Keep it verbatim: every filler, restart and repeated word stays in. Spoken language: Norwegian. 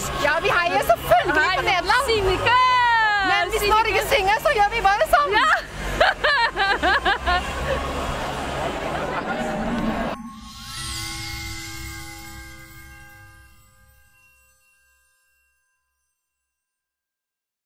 norsk. Ja, vi heier selvfølgelig på Nederland. Synger! Men hvis Norge synger, så gjør vi bare sånn. Ja!